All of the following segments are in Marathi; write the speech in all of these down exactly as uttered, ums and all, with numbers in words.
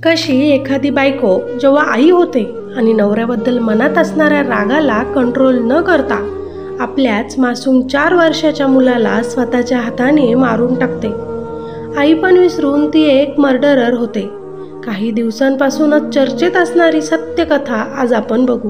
कशी एखादी बायको जेव्हा आई होते आणि नवऱ्याबद्दल मनात असणाऱ्या रागाला कंट्रोल न करता आपल्याच मासूम चार वर्षाच्या मुलाला स्वतःच्या हाताने मारून टाकते. आई पण विसरून ती एक मर्डरर होते. काही दिवसांपासूनच चर्चेत असणारी सत्यकथा आज आपण बघू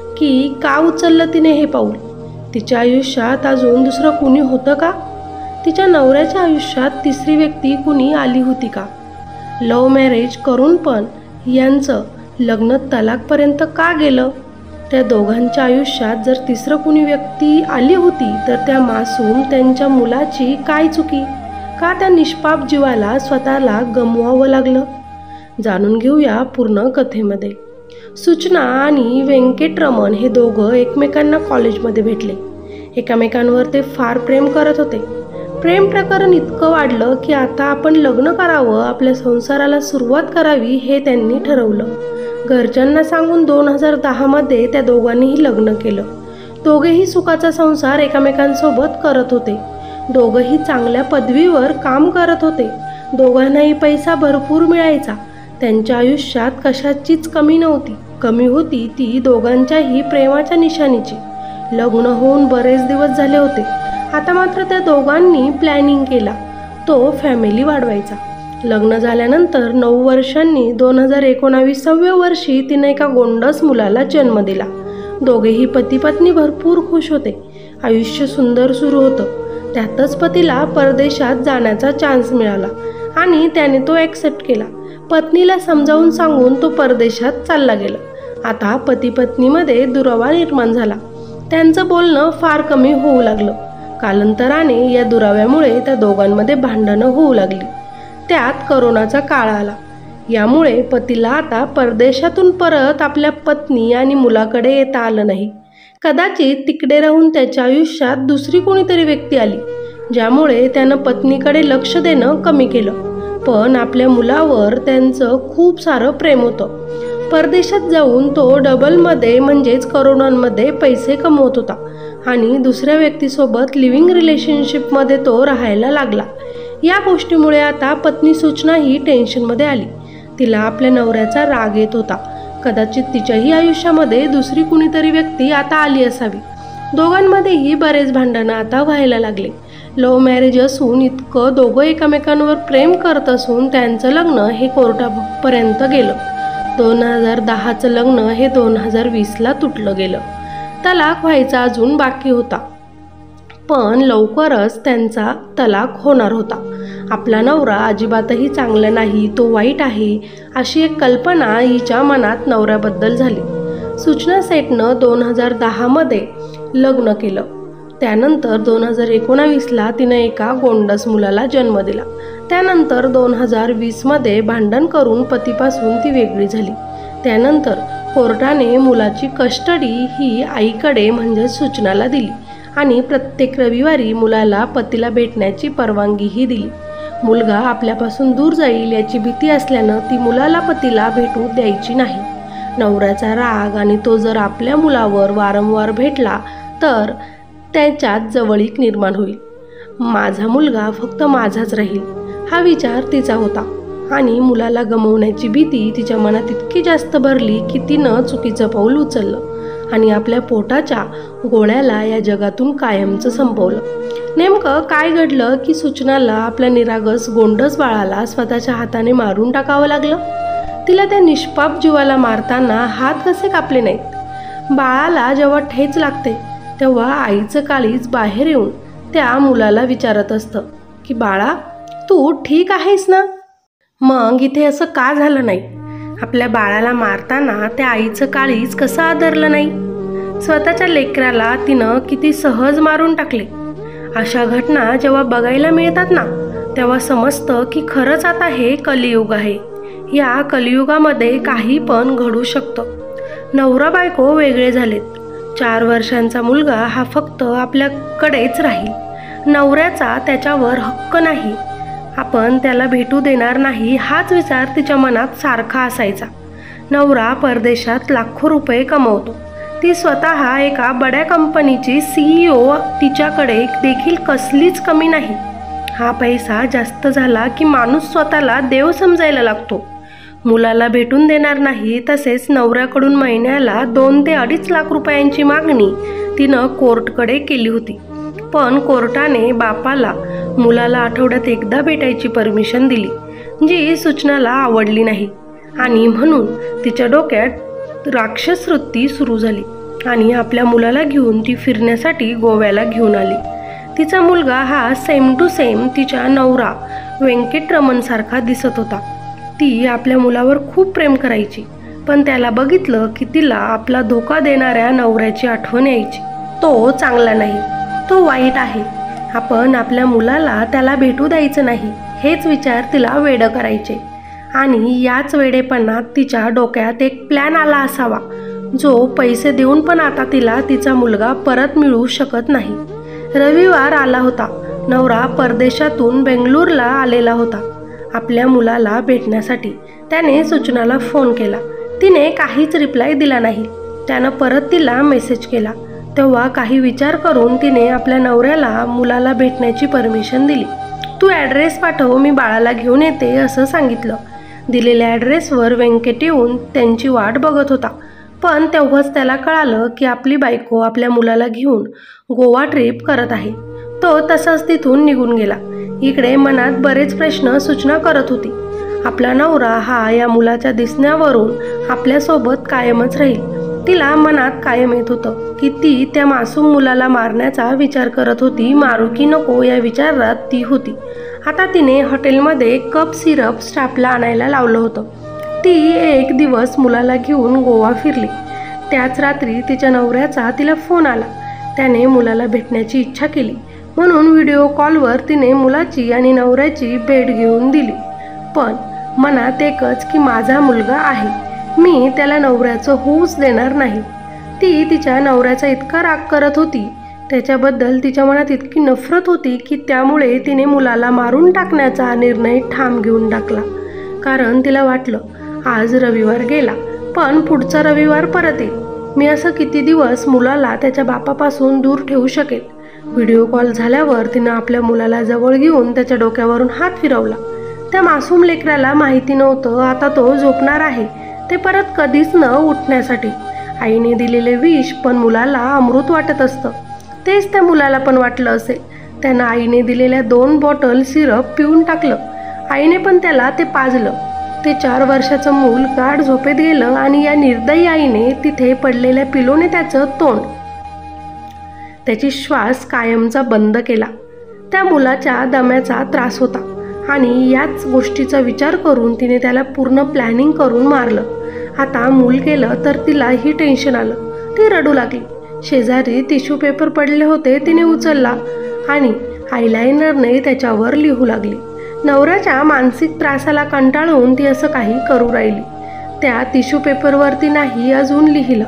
की का उचललं तिने हे पाऊल. तिच्या आयुष्यात अजून दुसरं कुणी होतं का? तिच्या नवऱ्याच्या आयुष्यात तिसरी व्यक्ती कुणी आली होती का? लव्ह मॅरेज करून पण यांचं लग्न तलाकपर्यंत का गेलं? त्या दोघांच्या आयुष्यात जर तिसरं कुणी व्यक्ती आली होती तर त्या मासूम त्यांच्या मुलाची काय चुकी? का त्या निष्पाप जीवाला स्वतःला गमवावं लागलं? जाणून घेऊया पूर्ण कथेमध्ये. सूचना आणि व्यंकटरमण हे दोघं एकमेकांना कॉलेजमध्ये भेटले. एकमेकांवर ते फार प्रेम करत होते. प्रेम प्रकरण इतकं वाढलं की आता आपण लग्न करावं, आपल्या संसाराला सुरुवात करावी हे त्यांनी ठरवलं. घरच्यांना सांगून दोन हजार दहामध्ये त्या दोघांनीही लग्न केलं. दोघेही सुखाचा संसार एकमेकांसोबत करत होते. दोघंही चांगल्या पदवीवर काम करत होते. दोघांनाही पैसा भरपूर मिळायचा. त्यांच्या आयुष्यात कशाचीच कमी नव्हती. कमी होती ती दोघांच्याही प्रेमाच्या निशाणीची. लग्न होऊन बरेच दिवस झाले होते. आता मात्र त्या दोघांनी प्लॅनिंग केला तो फॅमिली वाढवायचा. लग्न झाल्यानंतर नऊ वर्षांनी दोन हजार एकोणावीसाव्या वर्षी तिने एका गोंडस मुलाला जन्म दिला. दोघेही पती पत्नी भरपूर खुश होते. आयुष्य सुंदर सुरू होतं. त्यातच पतीला परदेशात जाण्याचा चान्स मिळाला आणि त्याने तो ॲक्सेप्ट केला. पत्नीला समजावून सांगून तो परदेशात चालला गेला. आता पती पत्नीमध्ये दुरावा निर्माण झाला. त्यांचं बोलणं फार कमी होऊ लागलं. कालांतराने या दुराव्यामुळे त्या दोघांमध्ये भांडणं होऊ लागली. त्यात करोनाचा काळ आला. यामुळे पतीला आता परदेशातून परत आपल्या पत्नी आणि मुलाकडे येता आलं नाही. कदाचित तिकडे राहून त्याच्या आयुष्यात दुसरी कोणीतरी व्यक्ती आली ज्यामुळे त्यानं पत्नीकडे लक्ष देणं कमी केलं. पण आपल्या मुलावर त्यांचं खूप सारं प्रेम होतं. परदेशात जाऊन तो डबलमध्ये म्हणजेच करोडोंमध्ये पैसे कमवत होता आणि दुसऱ्या व्यक्तीसोबत लिव्हिंग रिलेशनशिपमध्ये तो राहायला लागला. या गोष्टीमुळे आता पत्नी सूचना ही टेन्शनमध्ये आली. तिला आपल्या नवऱ्याचा राग येत होता. कदाचित तिच्याही आयुष्यामध्ये दुसरी कुणीतरी व्यक्ती आता आली असावी. दोघांमध्येही बरेच भांडणं आता व्हायला लागले. लव्ह मॅरेज असून इतकं दोघं एकमेकांवर प्रेम करत असून त्यांचं लग्न हे कोर्टापर्यंत गेलं. दोन हजार दहाचं लग्न हे दोन हजार वीसला तुटलं गेलं. तलाक व्हायचा अजून बाकी होता. पण लवकरच त्यांचा तलाक होणार होता. आपला नवरा अजिबातही चांगला नाही, तो वाईट आहे अशी एक कल्पना हिच्या मनात नवऱ्याबद्दल झाली. सूचना सेठनं दोन हजार दहामध्ये लग्न केलं. त्यानंतर दोन हजार एकोणावीसला तिनं एका गोंडस मुलाला जन्म दिला. त्यानंतर दोन हजार वीसमध्ये भांडण करून पतीपासून ती वेगळी झाली. त्यानंतर कोर्टाने मुलाची कस्टडी ही आईकडे म्हणजे सूचनाला दिली आणि प्रत्येक रविवारी मुलाला पतीला भेटण्याची परवानगीही दिली. मुलगा आपल्यापासून दूर जाईल याची भीती असल्यानं ती मुलाला पतीला भेटू द्यायची नाही. नवऱ्याचा राग आणि तो जर आपल्या मुलावर वारंवार भेटला तर त्याच्यात जवळीक निर्माण होईल. माझा मुलगा फक्त माझाच राहील हा विचार तिचा होता आणि मुलाला गमावण्याची भीती तिच्या मनात इतकी जास्त भरली की तिनं चुकीचं पाऊल उचललं आणि आपल्या पोटाच्या गोळ्याला या जगातून कायमचं संपवलं. नेमकं काय घडलं की सूचनाला आपल्या निरागस गोंडस बाळाला स्वतःच्या हाताने मारून टाकावं लागलं? तिला त्या निष्पाप जीवाला मारताना हात कसे कापले नाहीत? बाळाला जेव्हा ठेच लागते तेव्हा आईचं काळीज बाहेर येऊन त्या मुलाला विचारत असतं की बाळा तू ठीक आहेस ना? मग इथे असं का झालं नाही? आपल्या बाळाला मारताना त्या आईचं काळीज कसं आदरलं नाही? स्वतःच्या लेकराला तिनं किती सहज मारून टाकले. अशा घटना जेव्हा बघायला मिळतात ना तेव्हा समजतं की खरंच आता हे कलियुग आहे. या कलियुगामध्ये काही पण घडू शकतं. नवरा बायको वेगळे झालेत. चार वर्षांचा मुलगा हा फक्त आपल्याकडेच राहील. नवऱ्याचा त्याच्यावर हक्क नाही. आपण त्याला भेटू देणार नाही हाच विचार तिच्या मनात सारखा असायचा. नवरा परदेशात लाखो रुपये कमवतो. ती स्वतः एका बड्या कंपनीची सीईओ. तिच्याकडे देखील कसलीच कमी नाही. हा पैसा जास्त झाला की माणूस स्वतःला देव समजायला लागतो. मुलाला भेटून देणार नाही, तसेच नवऱ्याकडून महिन्याला दोन ते अडीच लाख रुपयांची मागणी तिनं कोर्टकडे केली होती. पण कोर्टाने बापाला मुलाला आठवड्यात एकदा भेटायची परमिशन दिली, जी सूचनाला आवडली नाही आणि म्हणून तिच्या डोक्यात राक्षस वृत्ती सुरू झाली आणि आपल्या मुलाला घेऊन ती फिरण्यासाठी गोव्याला घेऊन आली. तिचा मुलगा हा सेम टू सेम तिच्या नवरा व्यंकटरमणसारखा दिसत होता. ती आपल्या मुलावर खूप प्रेम करायची, पण त्याला बघितलं की तिला आपला धोका देणाऱ्या नवऱ्याची आठवण यायची. तो चांगला नाही, तो वाईट आहे, आपण आपल्या मुलाला त्याला भेटू द्यायचं नाही, हेच विचार तिला वेडं करायचे. आणि याच वेडेपणात तिच्या डोक्यात एक प्लॅन आला असावा, जो पैसे देऊन पण आता तिला तिचा मुलगा परत मिळू शकत नाही. रविवार आला होता. नवरा परदेशातून बेंगळूरला आलेला होता आपल्या मुलाला भेटण्यासाठी. त्याने सूचनाला फोन केला. तिने काहीच रिप्लाय दिला नाही. त्यानं परत तिला मेसेज केला. तेव्हा काही विचार करून तिने आपल्या नवऱ्याला मुलाला भेटण्याची परमिशन दिली. तू ॲड्रेस पाठव, मी बाळाला घेऊन येते असं सांगितलं. दिलेल्या ॲड्रेसवर व्यंकट येऊन त्यांची वाट बघत होता. पण तेव्हाच त्याला कळालं की आपली बायको आपल्या मुलाला घेऊन गोवा ट्रिप करत आहे. तो तसाच तिथून निघून गेला. इकडे मनात बरेच प्रश्न सूचना करत होती. आपला नवरा हा या मुलाच्या दिसण्यावरून आपल्यासोबत कायमच राहील. तिला मनात कायम येत होतं की ती त्या मासूम मुलाला मारण्याचा विचार करत होती. मारू की नको या विचारात ती होती. आता तिने हॉटेलमध्ये कप सिरप स्टाफला आणायला लावलं होतं. ती एक दिवस मुलाला घेऊन गोवा फिरली. त्याच रात्री तिच्या नवऱ्याचा तिला फोन आला. त्याने मुलाला भेटण्याची इच्छा केली म्हणून व्हिडिओ कॉलवर तिने मुलाची आणि नवऱ्याची भेट घेऊन दिली. पण मनात एकच की माझा मुलगा आहे, मी त्याला नवऱ्याचं होऊच देणार नाही. ती तिच्या नवऱ्याचा इतका राग करत होती, त्याच्याबद्दल तिच्या मनात इतकी नफरत होती की त्यामुळे तिने मुलाला मारून टाकण्याचा निर्णय ठाम घेऊन टाकला. कारण तिला वाटलं आज रविवार गेला, पण पुढचा रविवार परत येईल. मी असं किती दिवस मुलाला त्याच्या बापापासून दूर ठेवू शकेल. व्हिडिओ कॉल झाल्यावर तिनं आपल्या मुलाला जवळ घेऊन त्याच्या डोक्यावरून हात फिरवला. त्या मासूम लेकराला माहिती नव्हतं आता तो झोपणार आहे, ते परत कधीच न उठण्यासाठी. आईने दिलेले विष पण मुलाला अमृत वाटत असतं. तेच त्या मुलाला पण वाटलं असेल. त्यानं आईने दिलेल्या दोन बॉटल सिरप पिऊन टाकलं. आईने पण त्याला ते पाजलं. ते चार वर्षाचं मूल गाढ झोपेत गेलं आणि या निर्दयी आईने तिथे पडलेल्या पिलोने त्याचं तोंड, त्याची श्वास कायमचा बंद केला. त्या मुलाच्या दम्याचा त्रास होता आणि याच गोष्टीचा विचार करून तिने त्याला पूर्ण प्लॅनिंग करून मारलं. आता मूल गेलं तर तिलाही टेन्शन आलं. ती रडू लागली. शेजारी टिश्यू पेपर पडले होते, तिने उचलला आणि आयलायनरने त्याच्यावर लिहू लागली. नवऱ्याच्या मानसिक त्रासाला कंटाळून ती असं काही करू राहिली. त्या टिश्यू पेपरवरती नाही अजून लिहिलं.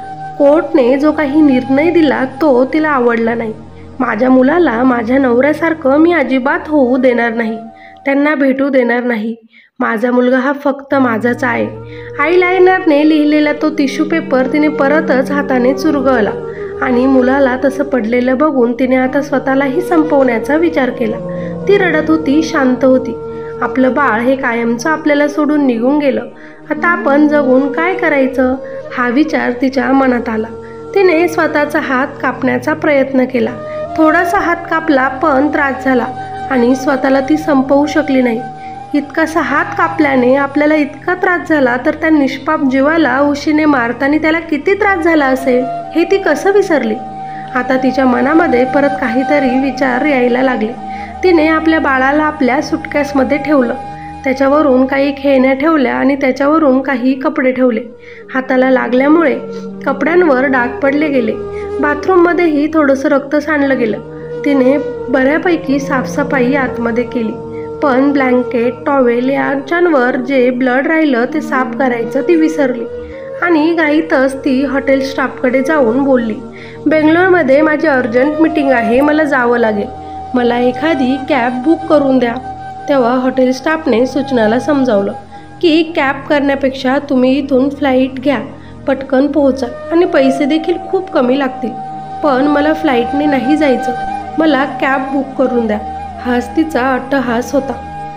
कोर्टने जो काही निर्णय दिला तो तिला आवडला नाही. माझ्या मुलाला माझ्या नवऱ्यासारखं मी अजिबात होऊ देणार नाही, त्यांना भेटू देणार नाही. माझा मुलगा हा फक्त माझाच आहे. आयलायनरने लिहिलेला तो टिश्यू पेपर तिने परतच हाताने चुरगळला आणि मुलाला तसं पडलेलं बघून तिने आता स्वतःलाही संपवण्याचा विचार केला. ती रडत होती, शांत होती. आपलं बाळ हे कायमचं आपल्याला सोडून निघून गेलं. आता आपण जगून काय करायचं हा विचार तिच्या मनात आला. तिने स्वतःचा हात कापण्याचा प्रयत्न केला. थोडासा हात कापला पण त्रास झाला आणि स्वतःला ती संपवू शकली नाही. इतकासा हात कापल्याने आपल्याला इतका त्रास झाला तर त्या निष्पाप जीवाला उशीने मारताना त्याला किती त्रास झाला असेल हे ती कसं विसरली. आता तिच्या मनामध्ये परत काहीतरी विचार यायला लागले. तिने आपल्या बाळाला आपल्या सुटकॅसमध्ये ठेवलं. त्याच्यावरून काही खेळण्या ठेवल्या आणि त्याच्यावरून काही कपडे ठेवले. हाताला लागल्यामुळे कपड्यांवर डाग पडले गेले. बाथरूममध्येही थोडंसं रक्त सांडलं गेलं. तिने बऱ्यापैकी साफसफाई आतमध्ये केली, पण ब्लँकेट टॉवेल यांच्यावर जे ब्लड राहिलं ते साफ करायचं ती विसरली आणि घाईतच ती हॉटेल स्टाफकडे जाऊन बोलली, बेंगलोरमध्ये माझी अर्जंट मीटिंग आहे, मला जावं लागेल, मला एखादी कॅब बुक करून द्या. तेव्हा हॉटेल स्टाफने सूचनाला समजावलं की कॅब करण्यापेक्षा तुम्ही इथून फ्लाईट घ्या, पटकन पोहोचा आणि पैसे देखील खूप कमी लागतील. पण मला फ्लाईटने नाही जायचं, मला कॅब बुक करून द्या. हाच तिचा अट्टहास होता.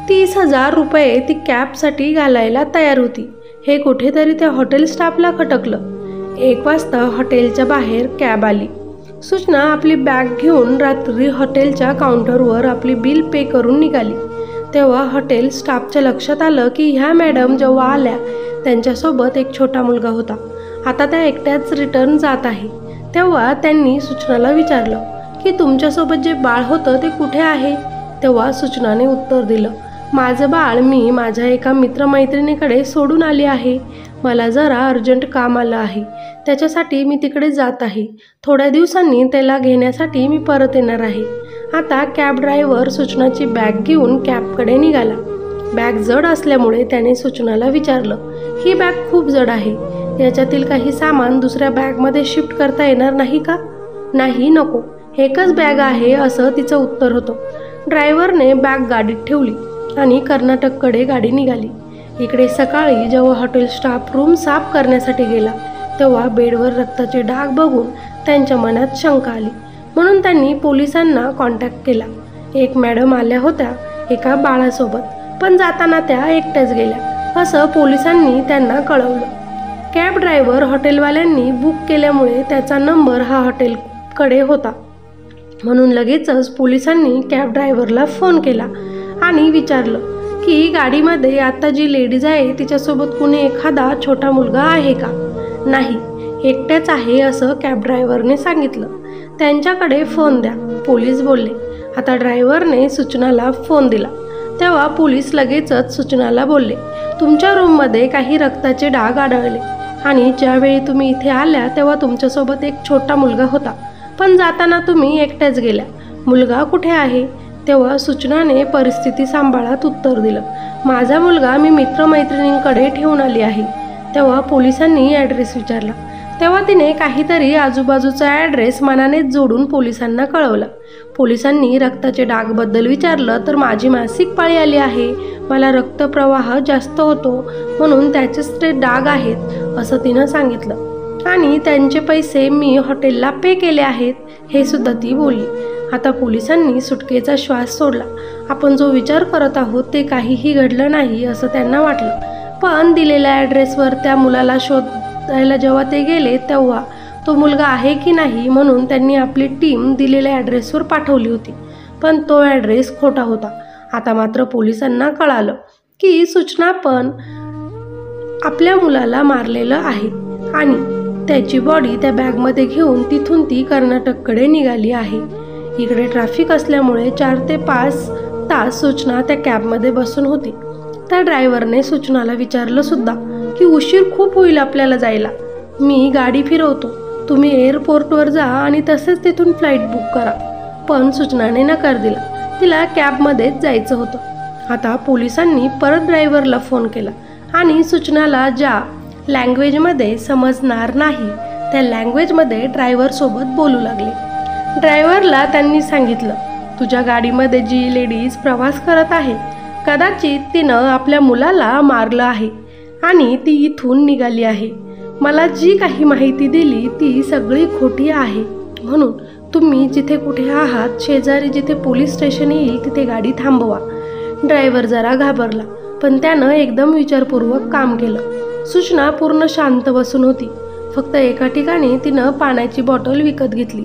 तीस हजार रुपये ती कॅबसाठी घालायला तयार होती. हे कुठेतरी त्या हॉटेल स्टाफला खटकलं. एक वाजता हॉटेलच्या बाहेर कॅब आली. सूचना आपली बॅग घेऊन रात्री हॉटेलच्या काउंटरवर आपली बिल पे करून निघाली. तेव्हा हॉटेल स्टाफच्या लक्षात आलं की ह्या मॅडम जेव्हा आल्या त्यांच्यासोबत एक छोटा मुलगा होता. आता त्या एकट्याच रिटर्न जात आहे. तेव्हा त्यांनी सूचनाला विचारलं की तुमच्यासोबत जे बाळ होतं ते कुठे आहे. तेव्हा सूचनाने उत्तर दिलं, माझं बाळ मी माझ्या एका मित्रमैत्रिणीकडे सोडून आली आहे. मला जरा अर्जंट काम आलं आहे, त्याच्यासाठी मी तिकडे जात आहे. थोड्या दिवसांनी त्याला घेण्यासाठी मी परत येणार आहे. आता कॅब ड्रायव्हर सूचनाची बॅग घेऊन कॅबकडे निघाला. बॅग जड असल्यामुळे त्याने सूचनाला विचारलं, ही बॅग खूप जड आहे, याच्यातील काही सामान दुसऱ्या बॅगमध्ये शिफ्ट करता येणार नाही का. नाही, नको, एकच बॅग आहे असं तिचं उत्तर होतं. ड्रायव्हरने बॅग गाडीत ठेवली आणि कर्नाटककडे गाडी निघाली. इकडे सकाळी जेव्हा हॉटेल स्टाफ रूम साफ करण्यासाठी गेला तेव्हा बेडवर रक्ताचे डाग बघून त्यांच्या मनात शंका आली. म्हणून त्यांनी पोलिसांना कॉन्टॅक्ट केला. एक मॅडम आल्या होत्या एका बाळासोबत, पण जाताना त्या एकट्याच गेल्या असं पोलिसांनी त्यांना कळवलं. कॅब ड्रायव्हर हॉटेलवाल्यांनी बुक केल्यामुळे त्याचा नंबर हा हॉटेलकडे होता. म्हणून लगेचच पोलिसांनी कॅब ड्रायव्हरला फोन केला आणि विचारलं की गाडीमध्ये आता जी लेडीज आहे तिच्यासोबत कुणी एखादा छोटा मुलगा आहे का. नाही, एकट्याच आहे असं कॅब ड्रायव्हरने सांगितलं. त्यांच्याकडे फोन द्या, पोलीस बोलले. आता ड्रायव्हरने सूचनाला फोन दिला. तेव्हा पोलीस लगेचच सूचनाला बोलले, तुमच्या रूममध्ये काही रक्ताचे डाग आढळले आणि ज्यावेळी तुम्ही इथे आल्या तेव्हा तुमच्यासोबत एक छोटा मुलगा होता, पण जाताना तुम्ही एकट्याच गेल्या. मुलगा कुठे आहे. तेव्हा सूचनाने परिस्थिती सांभाळत उत्तर दिलं, माझा मुलगा मी मित्रमैत्रिणींकडे ठेवून आली आहे. तेव्हा पोलिसांनी ॲड्रेस विचारला. तेव्हा तिने काहीतरी आजूबाजूचा ॲड्रेस मनानेच जोडून पोलिसांना कळवला. पोलिसांनी रक्ताचे डागबद्दल विचारलं तर माझी मासिक पाळी आली आहे, मला रक्तप्रवाह जास्त होतो म्हणून त्याचेच ते डाग आहेत असं तिनं सांगितलं. आणि त्यांचे पैसे मी हॉटेलला पे केले आहेत हे सुद्धा ती बोलली. आता पोलिसांनी सुटकेचा श्वास सोडला. आपण जो विचार करत आहोत ते काहीही घडलं नाही असं त्यांना वाटलं. पण दिलेल्या ॲड्रेसवर त्या मुलाला शोधायला जेव्हा ते गेले तेव्हा तो मुलगा आहे की नाही म्हणून त्यांनी आपली टीम दिलेल्या ॲड्रेसवर पाठवली होती, पण तो ॲड्रेस खोटा होता. आता मात्र पोलिसांना कळालं की सूचना पण आपल्या मुलाला मारलेलं आहे आणि त्याची बॉडी त्या बॅगमध्ये घेऊन तिथून ती कर्नाटककडे निघाली आहे. इकडे ट्रॅफिक असल्यामुळे चार ते पाच तास सूचना त्या कॅबमध्ये बसून होती. त्या ड्रायव्हरने सूचनाला विचारलं सुद्धा की उशीर खूप होईल आपल्याला जायला, मी गाडी फिरवतो, तुम्ही एअरपोर्टवर जा आणि तसेच तिथून फ्लाईट बुक करा. पण सूचनाने नकार दिला, तिला कॅबमध्येच जायचं होतं. आता पोलिसांनी परत ड्रायव्हरला फोन केला आणि सूचनाला ज्या लँग्वेजमध्ये समजणार नाही त्या लँग्वेजमध्ये ड्रायव्हरसोबत बोलू लागले. ड्रायव्हरला त्यांनी सांगितलं, तुझ्या गाडीमध्ये जी लेडीज प्रवास करत आहे कदाचित तिनं आपल्या मुलाला मारलं आहे आणि ती इथून निघाली आहे. मला जी काही माहिती दिली ती सगळी खोटी आहे. म्हणून तुम्ही जिथे कुठे आहात शेजारी जिथे पोलीस स्टेशन येईल तिथे गाडी थांबवा. ड्रायव्हर जरा घाबरला, पण त्यानं एकदम विचारपूर्वक काम केलं. सूचना पूर्ण शांत बसून होती. फक्त एका ठिकाणी तिनं पाण्याची बॉटल विकत घेतली.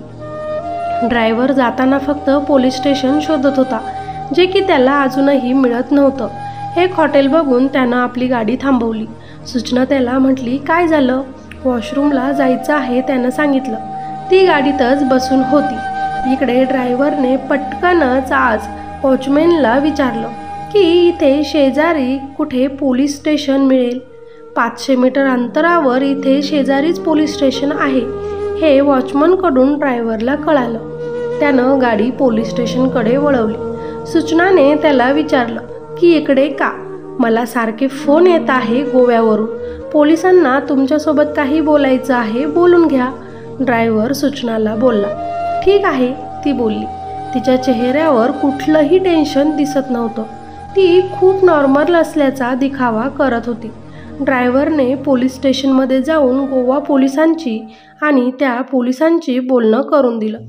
ड्रायव्हर जाताना फक्त पोलीस स्टेशन शोधत होता, जे की त्याला अजूनही मिळत नव्हतं. एक हॉटेल बघून त्यानं आपली गाडी थांबवली. सूचना त्याला म्हटली, काय झालं. वॉशरूमला जायचं आहे त्यानं सांगितलं. ती गाडीतच बसून होती. इकडे ड्रायव्हरने पटकनच आज वॉचमॅनला विचारलं की इथे शेजारी कुठे पोलीस स्टेशन मिळेल. पाचशे मीटर अंतरावर इथे शेजारीच पोलीस स्टेशन आहे हे वॉचमनकडून ड्रायव्हरला कळालं. त्यानं गाडी पोलीस स्टेशनकडे वळवली. सूचनाने त्याला विचारलं की इकडे का. मला सारखे फोन येत आहे गोव्यावरून. पोलिसांना तुमच्यासोबत काही बोलायचं आहे, बोलून घ्या. ड्रायव्हर सूचनाला बोलला. ठीक आहे, ती बोलली. तिच्या चेहऱ्यावर कुठलंही टेन्शन दिसत नव्हतं. ती खूप नॉर्मल असल्याचा दिखावा करत होती. ड्रायव्हरने पोलीस स्टेशनमध्ये जाऊन गोवा पोलिसांची आणि त्या पोलिसांची बोलणं करून दिलं.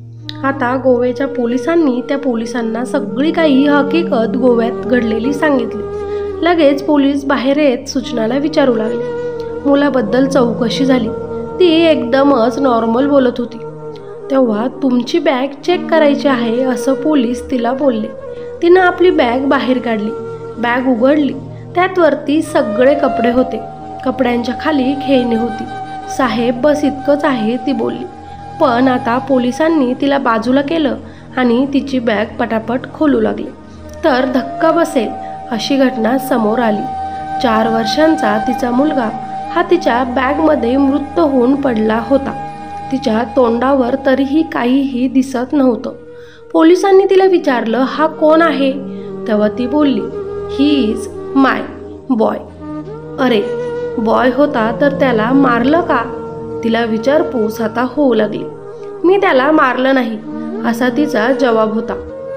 आता गोव्याच्या पोलिसांनी त्या पोलिसांना सगळी काही हकीकत गोव्यात घडलेली सांगितली. लगेच पोलीस बाहेर येत सूचनाला विचारू लागले. मुलाबद्दल चौकशी झाली. ती एकदमच नॉर्मल बोलत होती. तेव्हा तुमची बॅग चेक करायची आहे असं पोलीस तिला बोलले. तिनं आपली बॅग बाहेर काढली. बॅग उघडली. त्यात वरती सगळे कपडे होते. कपड्यांच्या खाली खेळणी होती. साहेब बस इतकंच आहे ती बोलली. पण आता पोलिसांनी तिला बाजूला केलं आणि तिची बॅग पटापट खोलू लागली. तर धक्का बसेल अशी घटना समोर आली. चार वर्षांचा तिचा मुलगा हा तिच्या बॅगमध्ये मृत होऊन पडला होता. तिच्या तोंडावर तरीही काहीही दिसत नव्हतं. पोलिसांनी तिला विचारलं, हा कोण आहे? तेव्हा ती बोलली, ही इज माय बॉय. अरे बॉय होता तर त्याला मारलं का? तिला विचारपूस आता होऊ लागली. मी त्याला मारलं नाही असा तिचा जवाब होता.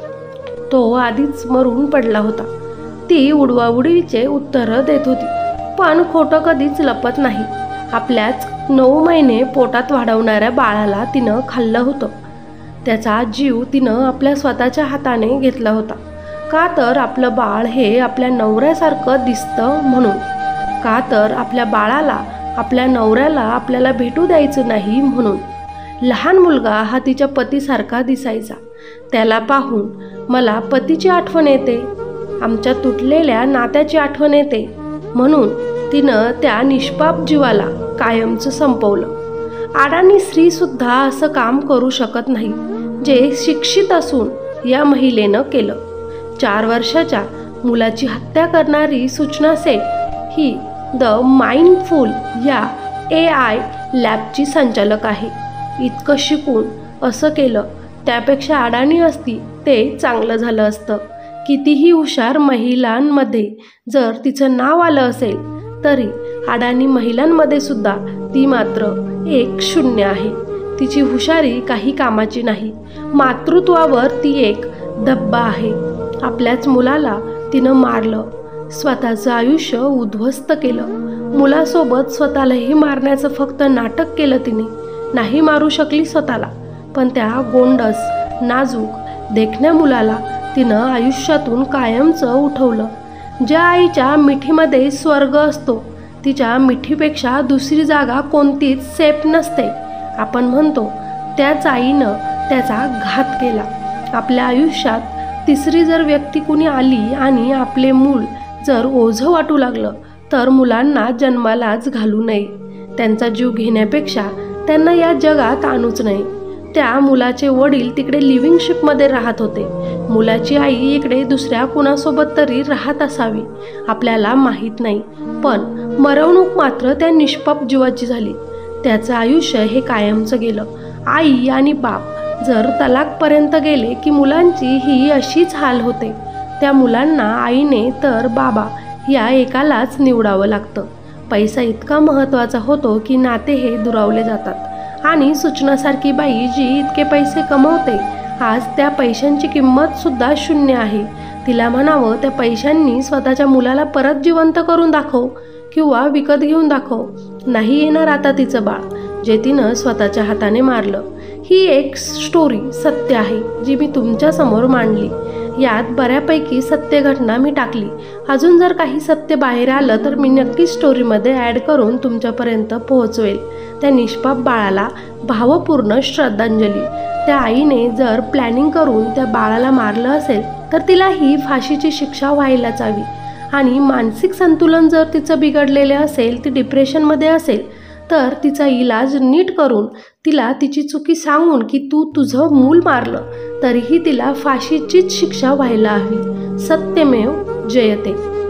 तो आधीच मरून पडला होता. ती उडवाउडवीचे उत्तरं देत होती. पण खोटं कधीच लपत नाही. आपल्याच नऊ महिने पोटात वाढवणाऱ्या बाळाला तिनं खाल्लं होतं. त्याचा जीव तिनं आपल्या स्वतःच्या हाताने घेतला होता. का तर आपलं बाळ हे आपल्या नवऱ्यासारखं दिसतं म्हणून. का तर आपल्या बाळाला आपल्या नवऱ्याला आपल्याला भेटू द्यायचं नाही म्हणून. लहान मुलगा हा तिच्या पतीसारखा दिसायचा. त्याला पाहून मला पतीची आठवण येते, आमच्या तुटलेल्या नात्याची आठवण येते म्हणून तिनं त्या निष्पाप जीवाला कायमचं संपवलं. अडाणी स्त्रीसुद्धा असं काम करू शकत नाही जे शिक्षित असून या महिलेनं केलं. चार वर्षाच्या मुलाची हत्या करणारी सूचना सेठ ही द माइंडफुल या ए आय लॅबची संचालक आहे. इतकं शिकून असं केलं, त्यापेक्षा अडाणी असती ते चांगलं झालं असतं. कितीही हुशार महिलांमध्ये जर तिचं नाव आलं असेल तरी अडाणी महिलांमध्ये सुद्धा ती मात्र एक शून्य आहे. तिची हुशारी काही कामाची नाही. मातृत्वावर ती एक धब्बा आहे. आपल्याच मुलाला तिनं मारलं, स्वतःचं आयुष्य उद्ध्वस्त केलं. मुलासोबत स्वतःलाही मारण्याचं फक्त नाटक केलं तिने. नाही मारू शकली स्वतःला, पण त्या गोंडस नाजूक देखण्या मुलाला तिनं आयुष्यातून कायमचं उठवलं. ज्या आईच्या मिठीमध्ये स्वर्ग असतो तिच्या मिठीपेक्षा दुसरी जागा कोणतीच सेफ नसते. आपण म्हणतो त्याच आईनं त्याचा घात केला. आपल्या आयुष्यात तिसरी जर व्यक्ती कुणी आली आणि आपले मूल जर ओझं वाटू लागलं तर मुलांना जन्मालाच घालू नये. त्यांचा जीव घेण्यापेक्षा त्यांना या जगात आणूच नये. त्या मुलाचे वडील तिकडे लिव्हिंग शिपमध्ये राहत होते. मुलाची आई इकडे दुसऱ्या कुणासोबत तरी राहत असावी, आपल्याला माहीत नाही. पण मरवणूक मात्र त्या निष्पाप जीवाची झाली. त्याचं आयुष्य हे कायमचं गेलं. आई आणि बाप जर तलाकपर्यंत गेले की मुलांची ही अशीच हाल होते. त्या मुलांना आईने तर बाबा या एकालाच निवडावं लागतं. पैसा इतका महत्त्वाचा होतो की नाते हे दुरावले जातात. आणि सूचनासारखी बाई जी इतके पैसे कमवते, आज त्या पैशांची किंमत सुद्धा शून्य आहे. तिला म्हणावं, त्या पैशांनी स्वतःच्या मुलाला परत जिवंत करून दाखव किंवा विकत घेऊन दाखव. नाही येणार आता तिचं बाळ जे तिनं स्वतःच्या हाताने मारलं. ही एक स्टोरी सत्य आहे जी मी तुमच्यासमोर मांडली. यात बऱ्यापैकी सत्य घटना मी टाकली. अजून जर काही सत्य बाहेर आलं तर मी नक्की स्टोरीमध्ये ॲड करून तुमच्यापर्यंत पोहोचवेल. त्या निष्पाप बाळाला भावपूर्ण श्रद्धांजली. त्या आईने जर प्लॅनिंग करून त्या बाळाला मारलं असेल तर तिलाही फाशीची शिक्षा व्हायलाच हवी. आणि मानसिक संतुलन जर तिचं बिघडलेलं असेल, ती डिप्रेशनमध्ये असेल, तर तिचा इलाज नीट करून तिला तिची चुकी सांगून की तू तुझं मूल मारलं तरीही तिला फाशीचीच शिक्षा व्हायला हवी. सत्यमेव जयते.